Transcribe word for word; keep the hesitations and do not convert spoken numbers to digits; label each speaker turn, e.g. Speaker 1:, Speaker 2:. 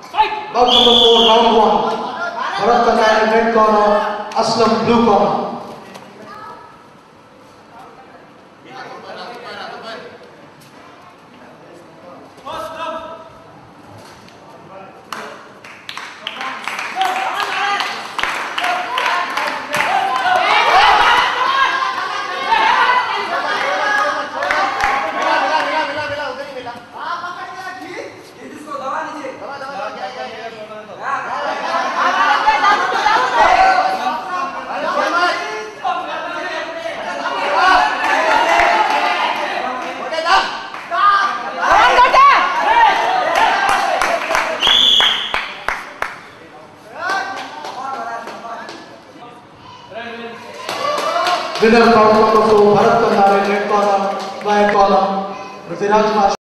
Speaker 1: Bout number four, round one. Bharat Khandare red corner, Aslam blue corner. Winner bout number four, Bharat Khandare red corner, by column, Raviraaj